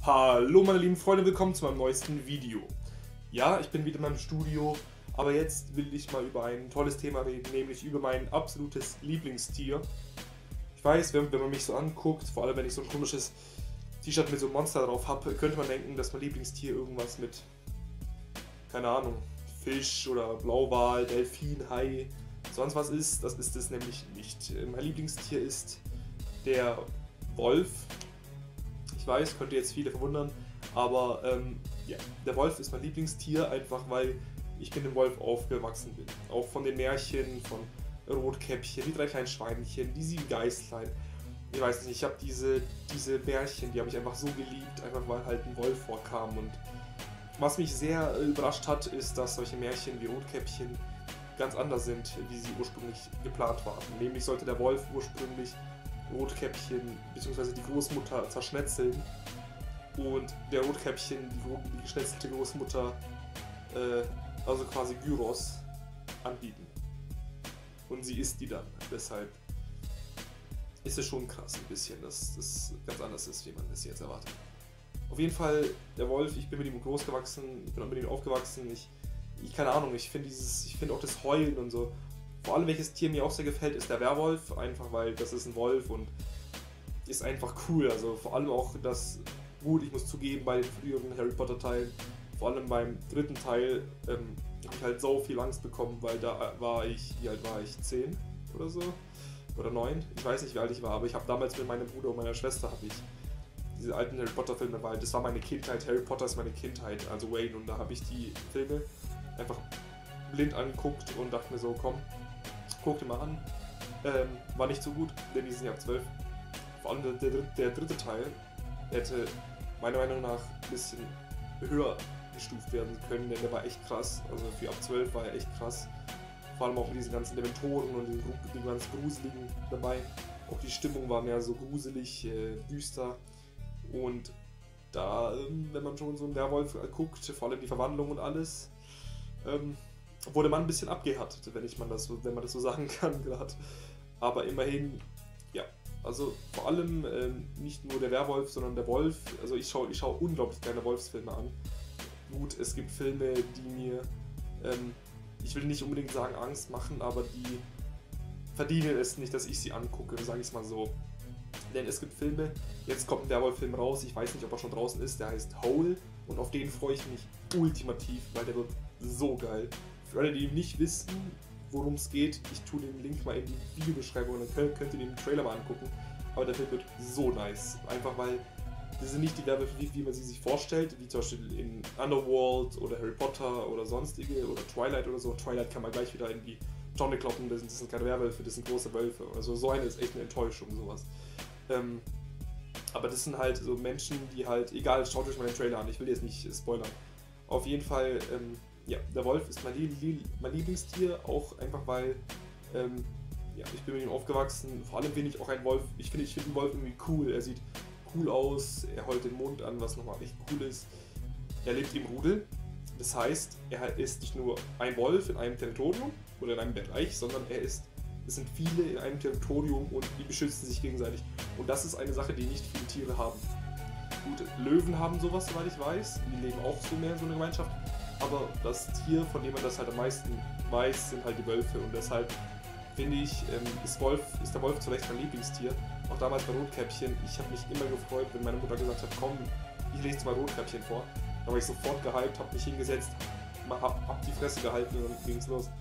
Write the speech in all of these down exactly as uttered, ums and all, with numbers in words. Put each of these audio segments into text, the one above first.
Hallo meine lieben Freunde, willkommen zu meinem neuesten Video. Ja, ich bin wieder in meinem Studio, aber jetzt will ich mal über ein tolles Thema reden, nämlich über mein absolutes Lieblingstier. Ich weiß, wenn, wenn man mich so anguckt, vor allem wenn ich so ein komisches T-Shirt mit so einem Monster drauf habe, könnte man denken, dass mein Lieblingstier irgendwas mit, keine Ahnung, Fisch oder Blauwal, Delfin, Hai, sonst was ist. Das ist es nämlich nicht. Mein Lieblingstier ist der Wolf. Ich weiß, könnte jetzt viele verwundern, aber ähm, ja, der Wolf ist mein Lieblingstier, einfach weil ich mit dem Wolf aufgewachsen bin. Auch von den Märchen, von Rotkäppchen, die drei kleinen Schweinchen, die sieben Geißlein. Ich weiß nicht, ich habe diese, diese Märchen, die habe ich einfach so geliebt, einfach weil halt ein Wolf vorkam. Und was mich sehr überrascht hat, ist, dass solche Märchen wie Rotkäppchen ganz anders sind, wie sie ursprünglich geplant waren. Nämlich sollte der Wolf ursprünglich Rotkäppchen bzw. die Großmutter zerschnetzeln und der Rotkäppchen die, die geschnetzelte Großmutter, äh, also quasi Gyros, anbieten. Und sie isst die dann. Deshalb ist es schon krass ein bisschen, dass das ganz anders ist, wie man es jetzt erwartet. Auf jeden Fall, der Wolf, ich bin mit ihm groß gewachsen, ich bin mit ihm aufgewachsen, ich, ich keine Ahnung, ich finde dieses, ich finde auch das Heulen und so. Vor allem, welches Tier mir auch sehr gefällt, ist der Werwolf, einfach weil das ist ein Wolf und ist einfach cool. Also vor allem auch das, gut, ich muss zugeben, bei den früheren Harry Potter Teilen, vor allem beim dritten Teil, ähm, habe ich halt so viel Angst bekommen, weil da war ich, wie alt war ich, zehn oder so? Oder neun? Ich weiß nicht, wie alt ich war, aber ich habe damals mit meinem Bruder und meiner Schwester, habe ich diese alten Harry Potter Filme, weil das war meine Kindheit, Harry Potter ist meine Kindheit, also Wayne, und da habe ich die Filme einfach blind angeguckt und dachte mir so, komm, guck dir mal an. Ähm, war nicht so gut, denn die sind ja ab zwölf. Vor allem der, der, der dritte Teil hätte meiner Meinung nach ein bisschen höher gestuft werden können, denn der war echt krass. Also für ab zwölf war er echt krass. Vor allem auch mit diesen ganzen Dementoren und den, den ganz Gruseligen dabei. Auch die Stimmung war mehr so gruselig, äh, düster. Und da, ähm, wenn man schon so einen Werwolf guckt, vor allem die Verwandlung und alles, ähm, wurde man ein bisschen abgehärtet, wenn, ich man das so, wenn man das so sagen kann gerade. Aber immerhin, ja, also vor allem ähm, nicht nur der Werwolf, sondern der Wolf. Also ich schaue ich schau unglaublich gerne Wolfsfilme an. Gut, es gibt Filme, die mir, ähm, ich will nicht unbedingt sagen Angst machen, aber die verdienen es nicht, dass ich sie angucke, sage ich es mal so. Denn es gibt Filme, jetzt kommt ein Werwolf-Film raus, ich weiß nicht, ob er schon draußen ist, der heißt Howl und auf den freue ich mich ultimativ, weil der wird so geil. Für alle, die nicht wissen, worum es geht, ich tue den Link mal in die Videobeschreibung und dann könnt, könnt ihr den Trailer mal angucken. Aber der Film wird so nice. Einfach weil das sind nicht die Werwölfe, wie, wie man sie sich vorstellt, wie zum Beispiel in Underworld oder Harry Potter oder sonstige oder Twilight oder so. Twilight kann man gleich wieder in die Tonne kloppen, das sind, das sind keine Werwölfe, das sind große Wölfe. Also so eine ist echt eine Enttäuschung, sowas. Ähm, aber das sind halt so Menschen, die halt, egal, schaut euch mal den Trailer an, ich will jetzt nicht spoilern. Auf jeden Fall, ähm, ja, der Wolf ist mein, Lie mein Lieblingstier, auch einfach weil, ähm, ja, ich bin mit ihm aufgewachsen. Vor allem finde ich auch einen Wolf, ich finde ich find den Wolf irgendwie cool. Er sieht cool aus, er heult den Mond an, was nochmal echt cool ist. Er lebt im Rudel, das heißt, er ist nicht nur ein Wolf in einem Territorium oder in einem Bereich, sondern er ist, es sind viele in einem Territorium und die beschützen sich gegenseitig. Und das ist eine Sache, die nicht viele Tiere haben. Gut, Löwen haben sowas, soweit ich weiß, die leben auch so mehr in so einer Gemeinschaft. Aber das Tier, von dem man das halt am meisten weiß, sind halt die Wölfe. Und deshalb finde ich, ähm, ist, Wolf, ist der Wolf zu Recht mein Lieblingstier. Auch damals bei Rotkäppchen. Ich habe mich immer gefreut, wenn meine Mutter gesagt hat, komm, ich lese dir mal Rotkäppchen vor. Da war ich sofort gehypt, habe mich hingesetzt, hab, hab die Fresse gehalten und dann ging es los.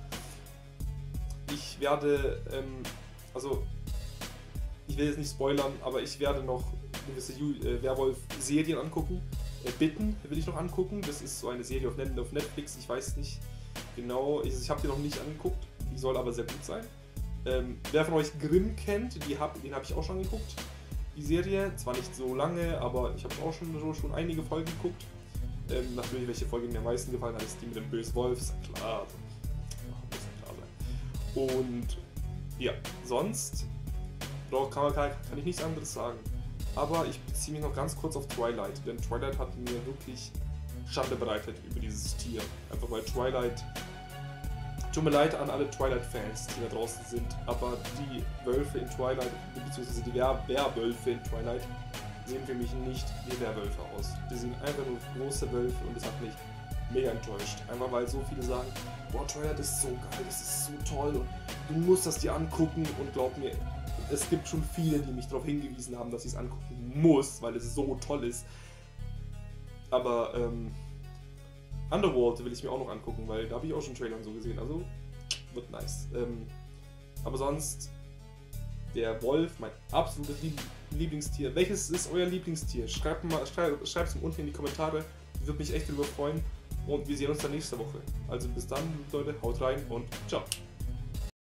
Ich werde, ähm, also, ich will jetzt nicht spoilern, aber ich werde noch gewisse äh, Werwolf-Serien angucken. Äh, Bitten will ich noch angucken, das ist so eine Serie auf, Net auf Netflix, ich weiß nicht genau, ich, ich habe die noch nicht angeguckt, die soll aber sehr gut sein. Ähm, wer von euch Grimm kennt, die hab, den habe ich auch schon angeguckt, die Serie, zwar nicht so lange, aber ich habe auch schon, so, schon einige Folgen geguckt. Ähm, natürlich, welche Folge mir am meisten gefallen hat, ist die mit dem bösen Wolf, ist ja klar, muss ja klar sein. Und ja, sonst kann, kann, kann ich nichts anderes sagen. Aber ich beziehe mich noch ganz kurz auf Twilight, denn Twilight hat mir wirklich Schande bereitet über dieses Tier. Einfach weil Twilight, tut mir leid an alle Twilight-Fans, die da draußen sind, aber die Wölfe in Twilight, beziehungsweise die Werwölfe in Twilight, sehen für mich nicht wie Werwölfe aus. Die sind einfach nur große Wölfe und das hat mich mega enttäuscht. Einfach weil so viele sagen, boah Trailer, das ist so geil, das ist so toll und du musst das dir angucken und glaub mir, es gibt schon viele, die mich darauf hingewiesen haben, dass ich es angucken muss, weil es so toll ist. Aber ähm, Underworld will ich mir auch noch angucken, weil da habe ich auch schon Trailer und so gesehen, also wird nice. Ähm, aber sonst, der Wolf, mein absolutes Lieblingstier. Welches ist euer Lieblingstier? Schreibt mal, schreibt es mir unten in die Kommentare, ich würde mich echt darüber freuen und wir sehen uns dann nächste Woche. Also bis dann, Leute, haut rein und ciao.